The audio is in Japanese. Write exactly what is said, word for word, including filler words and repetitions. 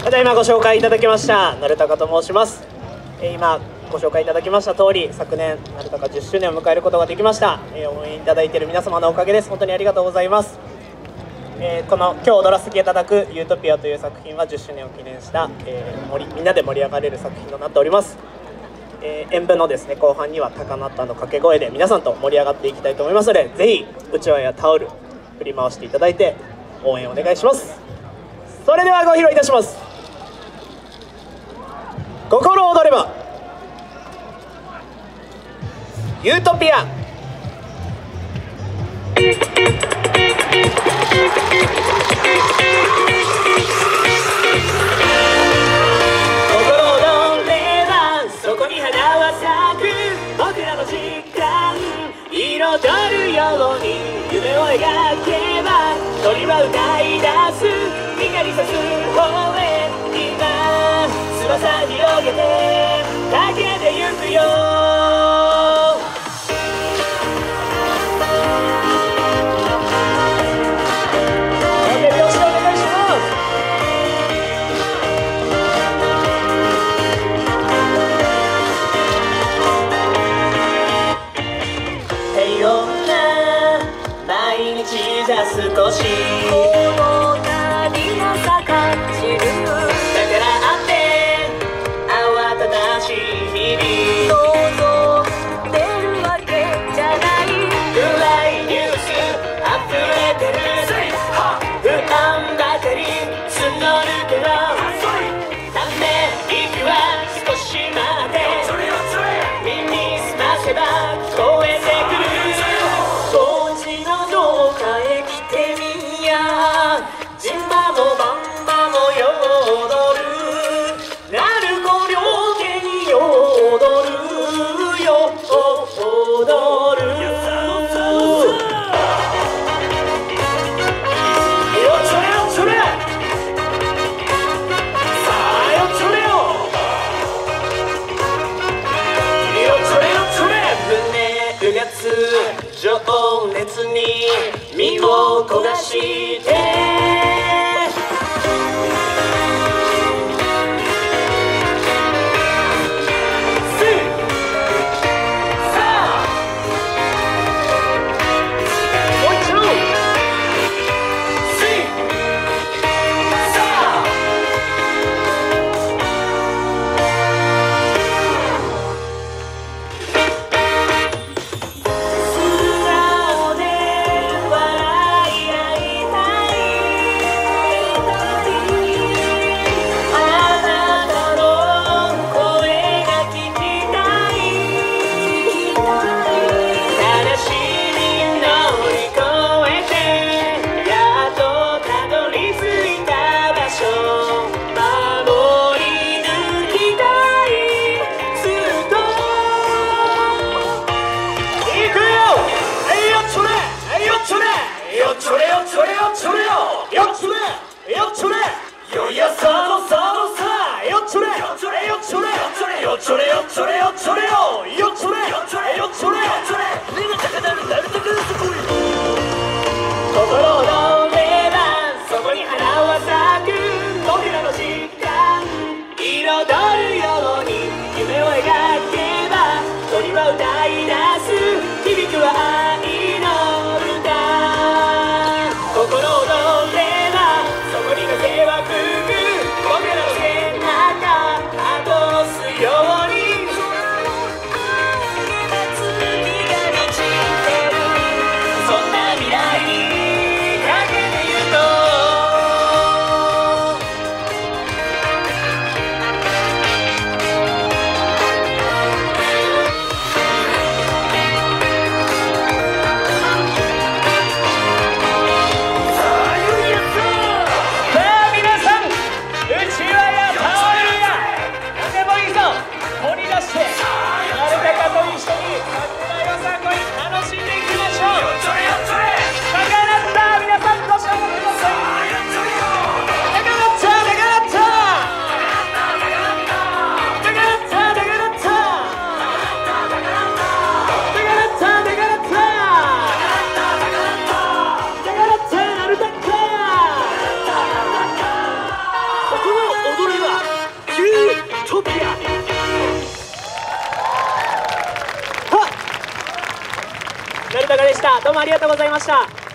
ただいまご紹介いただきました鳴高と申します。えー、今ご紹介いただきました通り、昨年鳴高じゅっしゅうねんを迎えることができました。えー、応援いただいている皆様のおかげです。本当にありがとうございます。えー、この今日踊らせていただく「ユートピア」という作品はじゅっしゅうねんを記念した、えー、盛りみんなで盛り上がれる作品となっております。えー、演舞のですね後半には高鳴ったの掛け声で皆さんと盛り上がっていきたいと思いますので、ぜひうちわやタオル振り回していただいて応援お願いします。それではご披露いたします。心躍ればユートピア。彩るように夢を描けば鳥は歌い出す光さす方へ今翼広げてかけてゆくよ。手拍子お願いします。じゃ少しこの旅が盛るだからあって慌ただしい日々望んでるわけじゃない暗いニュース溢れてる不安ばかり募るけどため息は少し待って耳すませば聞こえてくるジンバもバンバも踊る鳴子両家に踊るよ踊るよちょれよちょれさあよちょれよよちょれよちょれ胸うがつ情熱に身を焦がして 「 トピア。 なるたかでした。どうもありがとうございました。